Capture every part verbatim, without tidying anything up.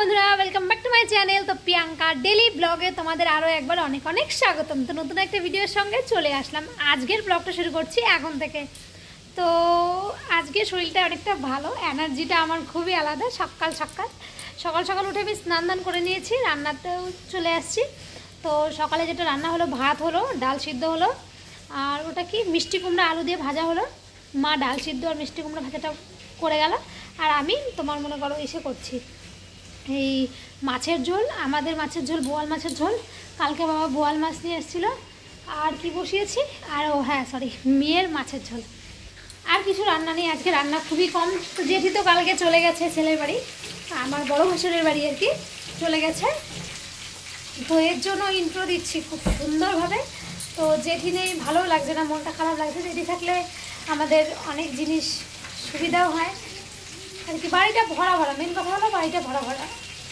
বন্ধুরা, welcome back to my channel. তো Priyanka daily ব্লগে তোমাদের আরও একবার অনেক অনেক স্বাগতম। তো নতুন একটা ভিডিওর সঙ্গে চলে আসলাম। আজকের ব্লগটা শুরু করছি এখন থেকে। তো আজকে শরীরটা অনেকটা ভালো, এনার্জিটা আমার খুবই আলাদা। সকাল সকাল সকাল সকাল উঠে আমি স্নান দান করে নিয়েছি, রান্নাতেও চলে আসছি। তো সকালে যেটা রান্না হলো, ভাত হলো, ডাল সিদ্ধ হলো, আর ওটা কি মিষ্টি কুমড়া আলু দিয়ে ভাজা হলো। মা ডাল সিদ্ধ আর মিষ্টি কুমড়া ভাজাটা করে গেল, আর আমি তোমার মনে করো এসে করছি এই মাছের ঝোল। আমাদের মাছের ঝোল বোয়াল মাছের ঝোল, কালকে বাবা বোয়াল মাছ নিয়ে এসেছিলো। আর কি বসিয়েছি, আর ও হ্যাঁ সরি মেয়ের মাছের ঝোল। আর কিছু রান্না নেই আজকে, রান্না খুবই কম। তো জেঠি তো কালকে চলে গেছে ছেলের বাড়ি, আমার বড় ভাসুরের বাড়ি আর কি চলে গেছে। তো এর জন্য ইন্ট্রো দিচ্ছি খুব সুন্দরভাবে। তো জেঠি নেই, ভালো লাগছে না, মনটা খারাপ লাগছে। জেঠি থাকলে আমাদের অনেক জিনিস সুবিধাও হয় আর কি। বাড়িটা ভরা ভরা, মেন কথা হলো বাড়িটা ভরা ভরা।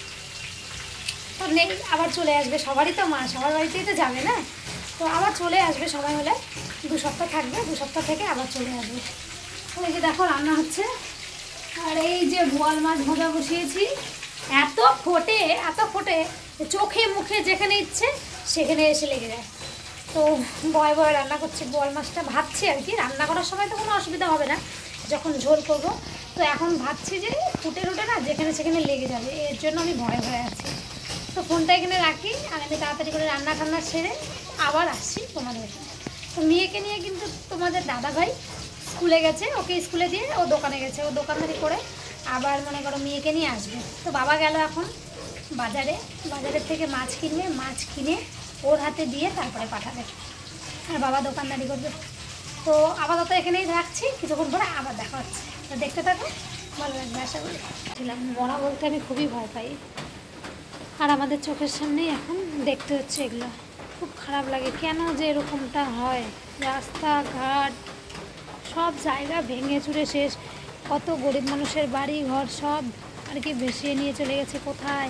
তো নেই, আবার চলে আসবে। সবারই তো মা, সবার বাড়িতেই তো যাবে না। তো আবার চলে আসবে সময় হলে, দু সপ্তাহ থাকবে, দু সপ্তাহ থেকে আবার চলে আসবে। তো এই যে দেখো রান্না হচ্ছে, আর এই যে বোয়াল মাছ ভাজা বসিয়েছি। এত ফোটে এত ফোটে, চোখে মুখে যেখানে ইচ্ছে সেখানে এসে লেগে যায়। তো বয় বয় রান্না করছি, বোয়াল মাছটা ভাবছি আর কি। রান্না করার সময় তো কোনো অসুবিধা হবে না, যখন ঝোল করবো। তো এখন ভাবছি যে ফুটে ফুটে না যেখানে সেখানে লেগে যাবে, এর জন্য আমি ভয়ে ভয়ে আছি। তো ফোনটা এখানে রাখি, আর আমি তাড়াতাড়ি করে রান্না টান্না সেরে আবার আসছি তোমাদের। তো মেয়েকে নিয়ে কিন্তু তোমাদের দাদাভাই স্কুলে গেছে, ওকে স্কুলে দিয়ে ও দোকানে গেছে, ও দোকানদারি করে আবার মনে করো মেয়েকে নিয়ে আসবে। তো বাবা গেল এখন বাজারে, বাজারের থেকে মাছ কিনবে, মাছ কিনে ওর হাতে দিয়ে তারপরে পাঠাবে, আর বাবা দোকানদারি করবে। তো আপাতত এখানেই রাখছি, কিছুক্ষণ পরে আবার দেখা হচ্ছে। তো দেখতে থাকো, ভালো লাগবে আশা করি। ছিলাম মরা বলতে আমি খুবই ভয় পাই, আর আমাদের চোখের সামনেই এখন দেখতে হচ্ছে এগুলো। খুব খারাপ লাগে, কেন যে এরকমটা হয়। রাস্তাঘাট সব জায়গা ভেঙে চুরে শেষ, কত গরিব মানুষের বাড়ি ঘর সব আর কি ভেসিয়ে নিয়ে চলে গেছে। কোথায়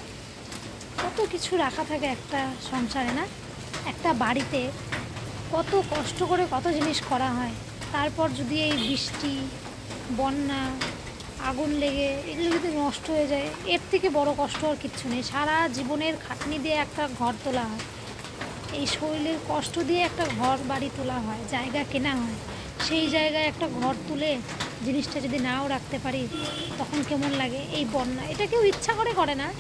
কত কিছু রাখা থাকে একটা সংসারে, না একটা বাড়িতে কত কষ্ট করে কত জিনিস করা হয়। তারপর যদি এই বৃষ্টি, বন্যা, আগুন লেগে এগুলো যদি নষ্ট হয়ে যায়, এর থেকে বড় কষ্ট আর কিচ্ছু নেই। সারা জীবনের খাটনি দিয়ে একটা ঘর তোলা হয়, এই শরীরের কষ্ট দিয়ে একটা ঘর বাড়ি তোলা হয়, জায়গা কেনা হয়। সেই জায়গায় একটা ঘর তুলে জিনিসটা যদি নাও রাখতে পারি, তখন কেমন লাগে। এই বন্যা, এটা কেউ ইচ্ছা করে করে না,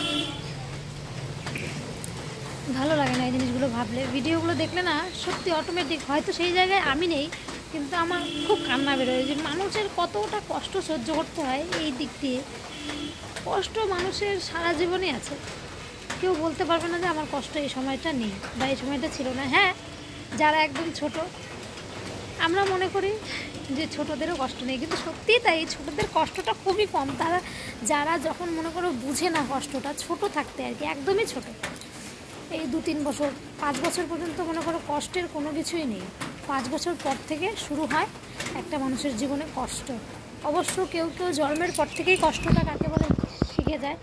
ভালো লাগে না এই জিনিসগুলো ভাবলে। ভিডিওগুলো দেখলে না সত্যি অটোমেটিক, হয়তো সেই জায়গায় আমি নেই, কিন্তু আমার খুব কান্না বেরোয় যে মানুষের কতটা কষ্ট সহ্য করতে হয়। এই দিক দিয়ে কষ্ট মানুষের সারা জীবনে আছে, কেউ বলতে পারবে না যে আমার কষ্ট এই সময়টা নেই বা এই সময়টা ছিল না। হ্যাঁ, যারা একদম ছোট, আমরা মনে করি যে ছোটদেরও কষ্ট নেই, কিন্তু সত্যিই তাই, ছোটদের কষ্টটা খুবই কম। তারা যারা যখন মনে করো বুঝে না কষ্টটা, ছোট থাকতে আর কি, একদমই ছোট, এই দু তিন বছর পাঁচ বছর পর্যন্ত মনে করো কষ্টের কোনো কিছুই নেই। পাঁচ বছর পর থেকে শুরু হয় একটা মানুষের জীবনে কষ্ট। অবশ্য কেউ কেউ জন্মের পর থেকেই কষ্টটা কাকে বলে শিখে যায়।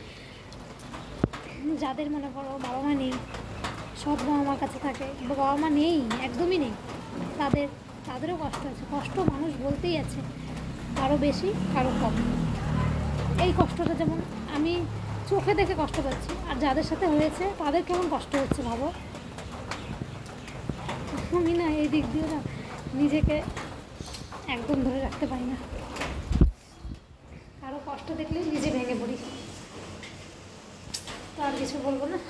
যাদের মনে করো বাবা মা নেই, সৎ বাবা মার কাছে থাকে, বাবা মা নেই, একদমই নেই, তাদের তাদেরও কষ্ট আছে। কষ্ট মানুষ বলতেই আছে, কারো বেশি কারো কম। এই কষ্টটা যেমন আমি চোখে দেখে কষ্ট পাচ্ছি, আর যাদের সাথে হয়েছে তাদের কেমন কষ্ট হচ্ছে ভাবো। আমি না এই দিক দিয়ে না নিজেকে একদম ধরে রাখতে পারি না, কারো কষ্ট দেখলেই নিজে ভেঙে পড়ি। তো আর কিছু বলবো না।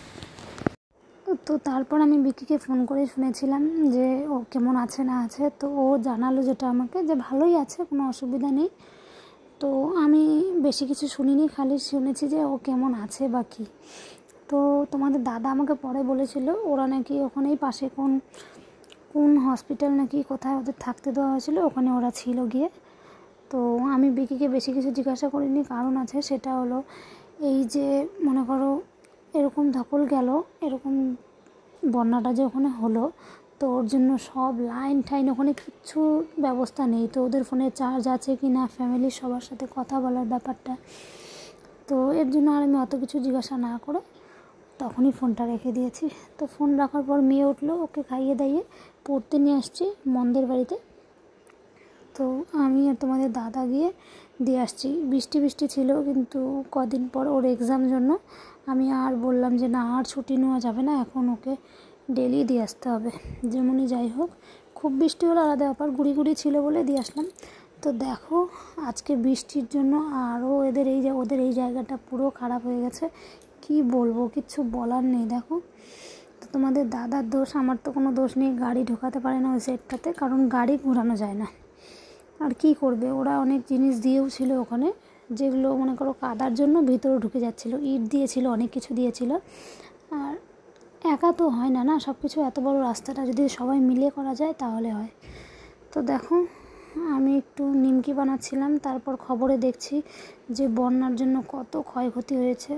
তো তারপর আমি বিকিকে ফোন করে শুনেছিলাম যে ও কেমন আছে না আছে। তো ও জানালো যেটা আমাকে, যে ভালোই আছে, কোনো অসুবিধা নেই। তো আমি বেশি কিছু শুনিনি, খালি শুনেছি যে ও কেমন আছে বা কী। তো তোমাদের দাদা আমাকে পরে বলেছিল ওরা নাকি ওখানেই পাশে কোন কোন হসপিটাল নাকি কোথায় ওদের থাকতে দেওয়া হয়েছিল, ওখানে ওরা ছিল গিয়ে। তো আমি বিকিকে বেশি কিছু জিজ্ঞাসা করিনি, কারণ আছে সেটা হলো এই যে মনে করো এরকম ধকল গেল, এরকম বন্যাটা যে ওখানে হলো, তো ওর জন্য সব লাইন টাইন ওখানে কিচ্ছু ব্যবস্থা নেই। তো ওদের ফোনে চার্জ আছে কি না, ফ্যামিলির সবার সাথে কথা বলার ব্যাপারটা, তো এর জন্য আর আমি অত কিছু জিজ্ঞাসা না করে তখনই ফোনটা রেখে দিয়েছি। তো ফোন রাখার পর মেয়ে উঠলো, ওকে খাইয়ে দাইয়ে পড়তে নিয়ে আসছি মন্দের বাড়িতে। তো আমি আর তোমাদের দাদা গিয়ে দিয়ে আসছি। বৃষ্টি বৃষ্টি ছিল, কিন্তু কদিন পর ওর এক্সাম জন্য আমি আর বললাম যে না আর ছুটি নেওয়া যাবে না, এখন ওকে ডেলি দিয়ে আসতে হবে। যেমনই যাই হোক, খুব বৃষ্টি হলো আলাদা ব্যাপার, গুড়ি গুড়ি ছিল বলে দিয়ে আসলাম। তো দেখো আজকে বৃষ্টির জন্য আরও এদের এই ওদের এই জায়গাটা পুরো খারাপ হয়ে গেছে, কি বলবো, কিচ্ছু বলার নেই। দেখো, তো তোমাদের দাদার দোষ, আমার তো কোনো দোষ নেই, গাড়ি ঢোকাতে পারে না ওই সাইডটাতে, কারণ গাড়ি ঘোরানো যায় না। আর কি করবে, ওরা অনেক জিনিস দিয়েও ছিল ওখানে, যেগুলো মনে করো কাদার জন্য ভিতরে ঢুকে যাচ্ছিলো, ইট দিয়েছিল, অনেক কিছু দিয়েছিল। আর একা তো হয় না না সব কিছু, এত বড় রাস্তাটা যদি সবাই মিলে করা যায় তাহলে হয়। তো দেখো আমি একটু নিমকি বানাচ্ছিলাম, তারপর খবরে দেখছি যে বন্যার জন্য কত ক্ষয়ক্ষতি হয়েছে।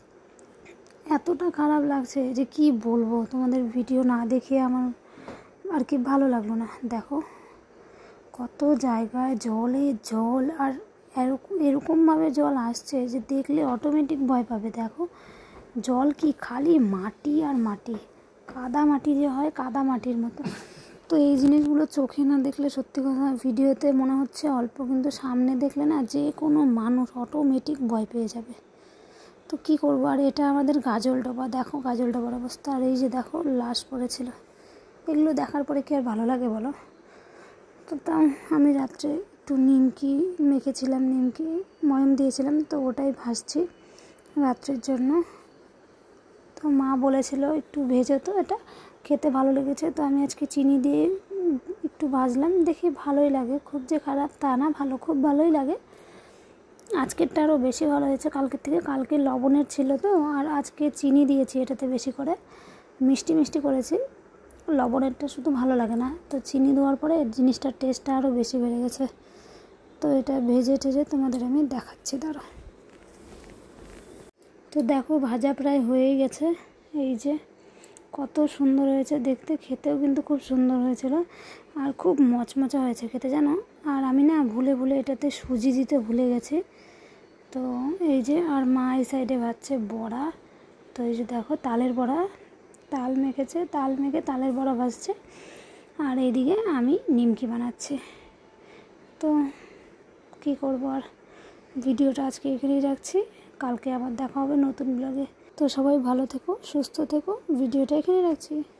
এতটা খারাপ লাগছে যে কি বলবো, তোমাদের ভিডিও না দেখে আমার আর কি ভালো লাগলো না। দেখো কত জায়গায় জলে জল, আর এরকম এরকমভাবে জল আসছে যে দেখলে অটোমেটিক ভয় পাবে। দেখো জল কি খালি মাটি আর মাটি, কাদা মাটি যে হয় কাদা মাটির মতো। তো এই জিনিসগুলো চোখে না দেখলে সত্যি কথা ভিডিওতে মনে হচ্ছে অল্প, কিন্তু সামনে দেখলে না যে কোনো মানুষ অটোমেটিক ভয় পেয়ে যাবে। তো কি করবো, আর এটা আমাদের গাজলডোবা, দেখো গাজলডোবার অবস্থা। আর এই যে দেখো লাশ পড়েছিল, এগুলো দেখার পরে কি আর ভালো লাগে বলো। তো তাও আমি রাত্রে একটু নিমকি মেখেছিলাম, নিমকি ময়ম দিয়েছিলাম, তো ওটাই ভাজছি রাত্রের জন্য। তো মা বলেছিল একটু ভেজে, তো এটা খেতে ভালো লেগেছে, তো আমি আজকে চিনি দিয়ে একটু ভাজলাম, দেখি ভালোই লাগে, খুব যে খারাপ তা না, ভালো, খুব ভালোই লাগে। আজকেরটা আরও বেশি ভালো হয়েছে কালকের থেকে, কালকে লবণের ছিল তো, আর আজকে চিনি দিয়েছি এটাতে বেশি করে, মিষ্টি মিষ্টি করেছি। লবণেরটা শুধু ভালো লাগে না, তো চিনি দেওয়ার পরে জিনিসটার টেস্টটা আরও বেশি বেড়ে গেছে। তো এটা ভেজে টেজে তোমাদের আমি দেখাচ্ছি, দাঁড়ো। তো দেখো ভাজা প্রায় হয়েই গেছে, এই যে কত সুন্দর হয়েছে দেখতে, খেতেও কিন্তু খুব সুন্দর হয়েছিল, আর খুব মচমচা হয়েছে খেতে জানো। আর আমি না ভুলে ভুলে এটাতে সুজি দিতে ভুলে গেছি। তো এই যে, আর মা এই সাইডে ভাজছে বড়া, তো এই যে দেখো তালের বড়া, তাল মেখেছে, তাল মেখে তালের বড়া ভাজছে, আর এইদিকে আমি নিমকি বানাচ্ছি। তো কি করব, আর ভিডিওটা আজকে এখানেই রাখছি, কালকে আবার দেখা হবে নতুন ব্লগে। তো সবাই ভালো থেকো, সুস্থ থেকো, ভিডিওটা এখানেই রাখছি।